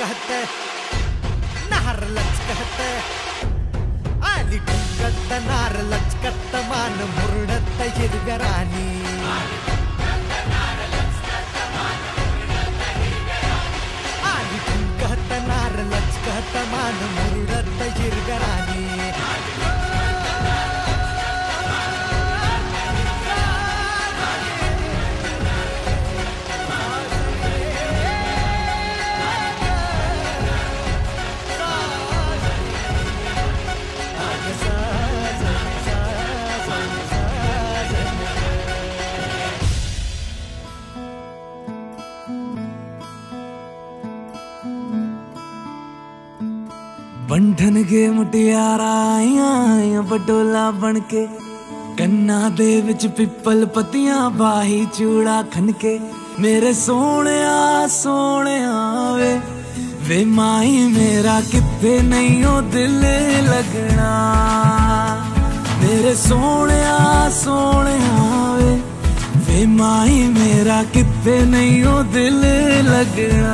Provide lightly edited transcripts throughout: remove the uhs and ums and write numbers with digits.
लचकत नार लचकत आली ठुंगत नार लचकत मान मुरडत हिरगरानी आली ठुंगत नार लचकत मान मुरडत हिरगरानी बंधन के मुटियारा आइया बडोला बनके कन्ना दे विच पिपल पतियां बाही चूड़ा खनके मेरे सोहणिया सोहणिया वे माई मेरा किथे नहीं ओ दिल लगना मेरे सोहणिया सोहणिया वे माई मेरा किथे नहीं ओ दिल लगना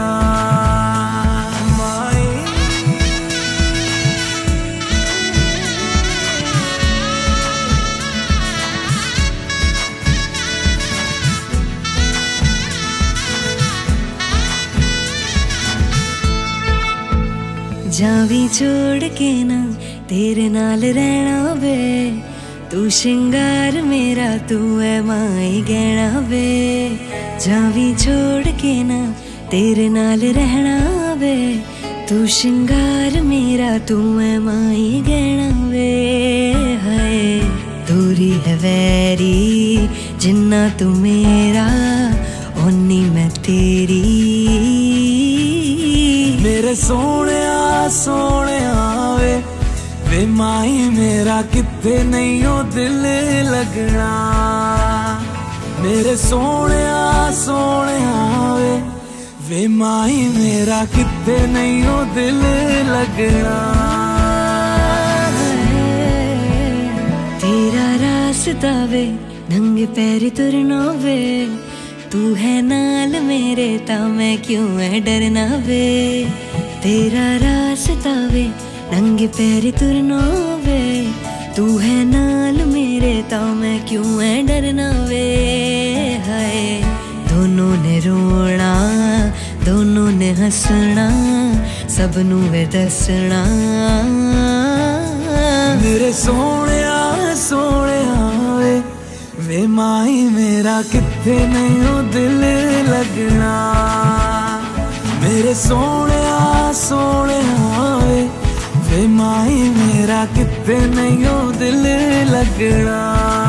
जावी छोड़ के ना तेरे नाल रहना वे तू श्रृंगार मेरा तू है माई गहना वे जावी छोड़ के ना तेरे नाल रहना वे तू श्रृंगार मेरा तू है माई गहना वे हाय दूरी है वैरी जिन्ना तू मेरा ओनी मैं तेरी मेरे सोहणिया सोहणिया वे माई मेरा किथे नहीं ओ दिल लगना मेरे सोहणिया सोहणिया वे माई मेरा किथे नहीं ओ दिल लगना तेरा रास्ता वे नंगे पैर तुरना वे तू है नाल मेरे ता मैं क्यों है डरना वे तेरा रास्ता वे नंगे पैर तुरना वे तू है नाल मेरे ता मैं क्यों है डरना वे हाय दोनों ने रोना दोनों ने हंसना सबनू वे दसना मेरे सोहणिया सोहणिया वे माई मेरा किथे नहीं ओ दिल लगना मेरे सोहणिया सोहणिया वे माई मेरा किथे नहीं ओ दिल लगना।